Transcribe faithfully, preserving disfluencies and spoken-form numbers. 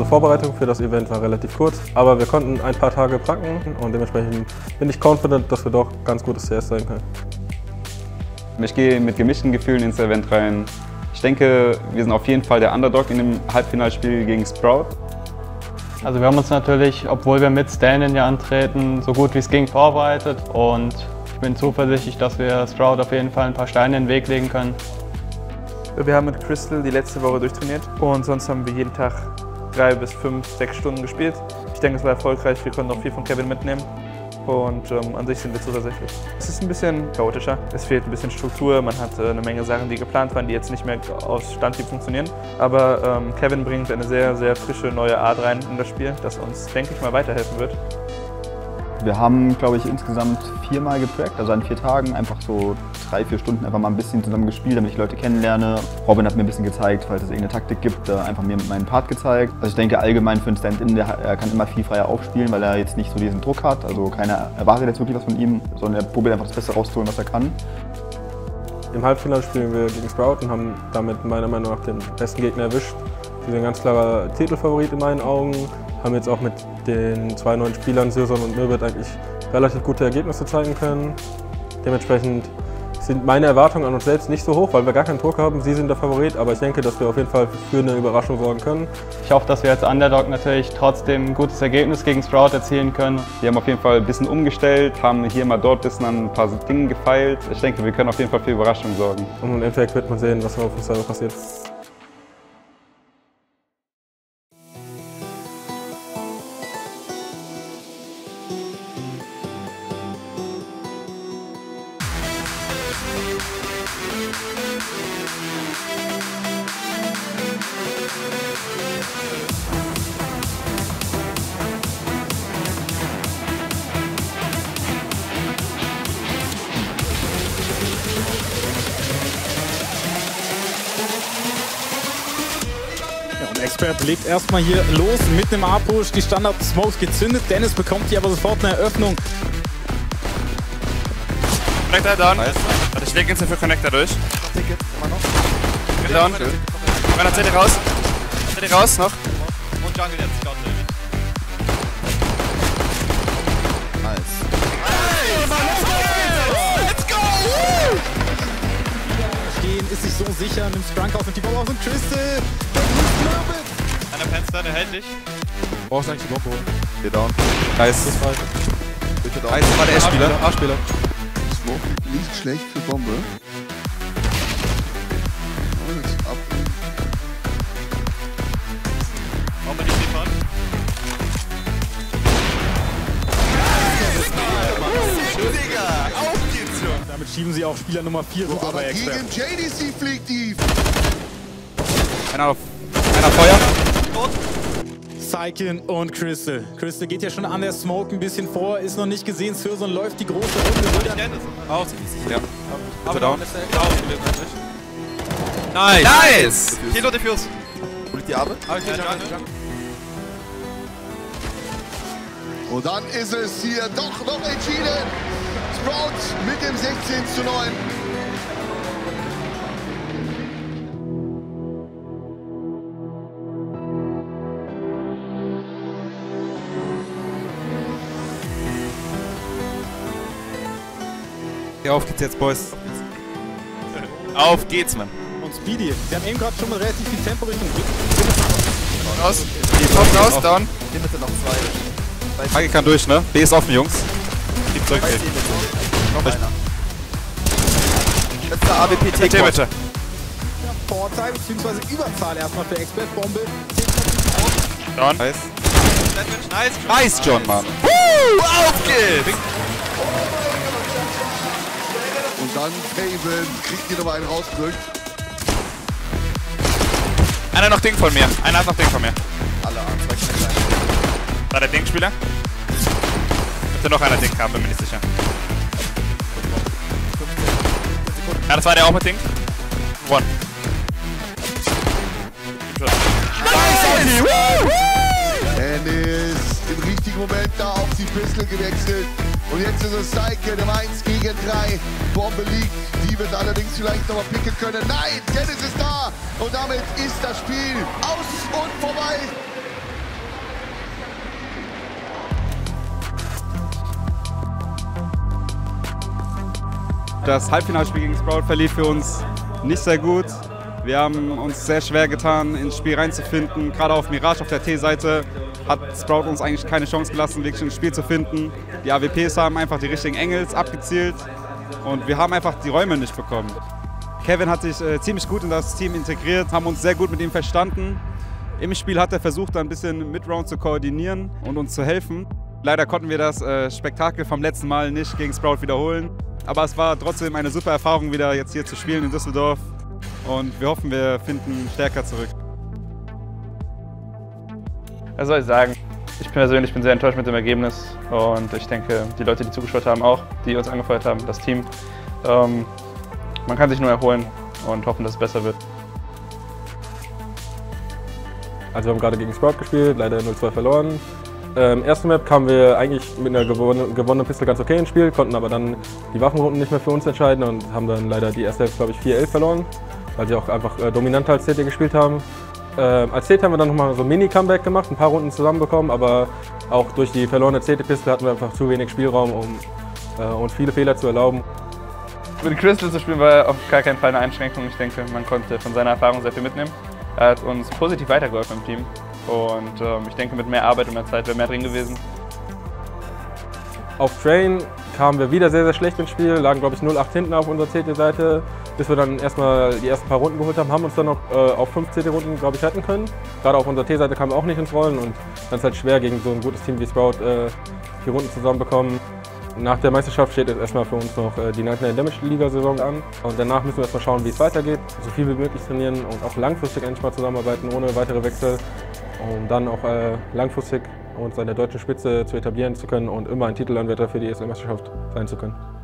Vorbereitung für das Event war relativ kurz, aber wir konnten ein paar Tage packen und dementsprechend bin ich confident, dass wir doch ganz gutes C S sein können. Ich gehe mit gemischten Gefühlen ins Event rein. Ich denke, wir sind auf jeden Fall der Underdog in dem Halbfinalspiel gegen Sprout. Also wir haben uns natürlich, obwohl wir mit Stand-in ja antreten, so gut wie es ging vorbereitet und ich bin zuversichtlich, dass wir Sprout auf jeden Fall ein paar Steine in den Weg legen können. Wir haben mit Crystal die letzte Woche durchtrainiert und sonst haben wir jeden Tag drei bis fünf, sechs Stunden gespielt. Ich denke, es war erfolgreich, wir konnten auch viel von Kevin mitnehmen und ähm, an sich sind wir zuversichtlich. Es ist ein bisschen chaotischer, es fehlt ein bisschen Struktur, man hat äh, eine Menge Sachen, die geplant waren, die jetzt nicht mehr aus Standhieb funktionieren. Aber ähm, Kevin bringt eine sehr, sehr frische neue Art rein in das Spiel, das uns, denke ich mal, weiterhelfen wird. Wir haben, glaube ich, insgesamt viermal geprackt, also an vier Tagen einfach so drei, vier Stunden einfach mal ein bisschen zusammen gespielt, damit ich Leute kennenlerne. Robin hat mir ein bisschen gezeigt, falls es irgendeine Taktik gibt, einfach mir meinen Part gezeigt. Also ich denke allgemein für einen Stand-in, er kann immer viel freier aufspielen, weil er jetzt nicht so diesen Druck hat. Also keiner erwartet jetzt wirklich was von ihm, sondern er probiert einfach das Beste rauszuholen, was er kann. Im Halbfinale spielen wir gegen Sprout und haben damit meiner Meinung nach den besten Gegner erwischt. Sie sind ein ganz klarer Titelfavorit in meinen Augen. Haben jetzt auch mit den zwei neuen Spielern, Sirson und Mirbet, eigentlich relativ gute Ergebnisse zeigen können. Dementsprechend sind meine Erwartungen an uns selbst nicht so hoch, weil wir gar keinen Druck haben. Sie sind der Favorit, aber ich denke, dass wir auf jeden Fall für eine Überraschung sorgen können. Ich hoffe, dass wir als Underdog natürlich trotzdem ein gutes Ergebnis gegen Sprout erzielen können. Wir haben auf jeden Fall ein bisschen umgestellt, haben hier mal dort ein bisschen an ein paar Dingen gefeilt. Ich denke, wir können auf jeden Fall für Überraschungen sorgen. Und im Endeffekt wird man sehen, was auf dem Server passiert. Expert legt erstmal hier los mit einem A-Push, die Standard-Smokes gezündet. Dennis bekommt hier aber sofort eine Eröffnung. Connector down. Nice. Warte, ich lege jetzt für Connector durch. Ticket, immer noch. Bin down. Meiner C D raus. C D raus noch. Und Jungle jetzt, Gott. Nice. Let's go! Stehen, ist sich so sicher, nimmt Sprunk auf und die Bombe auf und Crystal. Einer Fenster, der hält dich. Brauchst eigentlich die Bombe holen. Geh down. Nice. Das war bitte down. Nice, das war der S-Spieler. A-Spieler. Smoke nicht schlecht für Bombe. Oh, jetzt ab. Bombe nicht liefern. Digga, auf geht's, Junge. Damit schieben sie auch Spieler Nummer vier So, rüber aber bei Expert. gegen J D C fliegt die. Einer auf. Einer Feuer. Syken und Crystal. Crystal geht ja schon an der Smoke ein bisschen vor, ist noch nicht gesehen. Sirson läuft die große Runde. Raus. Ja. Aber down. Nice. Nice. Hier nur Diffuse. Holt die Arme. Und dann ist es hier doch noch entschieden. Sprout mit dem sechzehn zu neun. Ja, auf geht's jetzt, Boys. Auf geht's, Mann. Und Speedy. Sie haben eben gerade schon mal relativ viel Tempo Richtung Raus. Kommt raus, down. Die Mitte noch zwei. Hagi kann durch, ne? B ist offen, Jungs. Gib zurück. Noch einer. Letzter A W P T. Bitte, bitte. Vorteil bzw. Überzahl erstmal für Expert Bombe. Down. Nice. Nice, John, Mann. Woo, auf geht's. Und dann Faven kriegt hier nochmal einen rausgedrückt. Einer noch Ding von mir. Einer hat noch Ding von mir. Alle an, zwei Knäcklein. War der Ding-Spieler? Könnte noch einer Ding haben, bin mir nicht sicher. Ja, das war der auch mit Ding. One. Dennis im richtigen Moment da auf die Pistol gewechselt. Und jetzt ist es Syken im eins gegen drei. Bombe liegt, die wird allerdings vielleicht nochmal picken können. Nein, Dennis ist da. Und damit ist das Spiel aus und vorbei. Das Halbfinalspiel gegen Sprout verlief für uns nicht sehr gut. Wir haben uns sehr schwer getan, ins Spiel reinzufinden. Gerade auf Mirage auf der T-Seite hat Sprout uns eigentlich keine Chance gelassen, wirklich ins Spiel zu finden. Die A W Ps haben einfach die richtigen Engels abgezielt und wir haben einfach die Räume nicht bekommen. Kevin hat sich äh, ziemlich gut in das Team integriert, haben uns sehr gut mit ihm verstanden. Im Spiel hat er versucht, ein bisschen Mid-Round zu koordinieren und uns zu helfen. Leider konnten wir das äh, Spektakel vom letzten Mal nicht gegen Sprout wiederholen. Aber es war trotzdem eine super Erfahrung, wieder jetzt hier zu spielen in Düsseldorf. Und wir hoffen, wir finden stärker zurück. Was soll ich sagen? Ich persönlich bin sehr enttäuscht mit dem Ergebnis. Und ich denke, die Leute, die zugeschaut haben, auch, die uns angefeuert haben, das Team. Ähm, man kann sich nur erholen und hoffen, dass es besser wird. Also wir haben gerade gegen Sprout gespielt, leider null zwei verloren. Ähm, erste Map kamen wir eigentlich mit einer gewonnenen, gewonnenen Pistole ganz okay ins Spiel, konnten aber dann die Waffenrunden nicht mehr für uns entscheiden und haben dann leider die erste Hälfte, glaube ich, vier elf verloren, weil sie auch einfach äh, dominanter als C T gespielt haben. Ähm, als C T haben wir dann nochmal so ein Mini-Comeback gemacht, ein paar Runden zusammenbekommen, aber auch durch die verlorene C T-Pistole hatten wir einfach zu wenig Spielraum, um äh, uns viele Fehler zu erlauben. Mit Crystal zu spielen war auf gar keinen Fall eine Einschränkung. Ich denke, man konnte von seiner Erfahrung sehr viel mitnehmen. Er hat uns positiv weitergeholfen im Team. Und ähm, ich denke, mit mehr Arbeit und mehr Zeit wäre mehr drin gewesen. Auf Train kamen wir wieder sehr, sehr schlecht ins Spiel, lagen glaube ich null acht hinten auf unserer C T-Seite, bis wir dann erstmal die ersten paar Runden geholt haben, haben uns dann noch äh, auf fünf C T-Runden glaube ich retten können. Gerade auf unserer T-Seite kamen wir auch nicht ins Rollen und dann ist halt schwer gegen so ein gutes Team wie Sprout äh, die Runden zusammenbekommen. Nach der Meisterschaft steht jetzt erstmal für uns noch äh, die neunzehn Damage Liga-Saison an und danach müssen wir erstmal schauen, wie es weitergeht, so viel wie möglich trainieren und auch langfristig endlich mal zusammenarbeiten, ohne weitere Wechsel, um dann auch äh, langfristig uns an der deutschen Spitze zu etablieren zu können und immer ein Titelanwärter für die E S L-Meisterschaft sein zu können.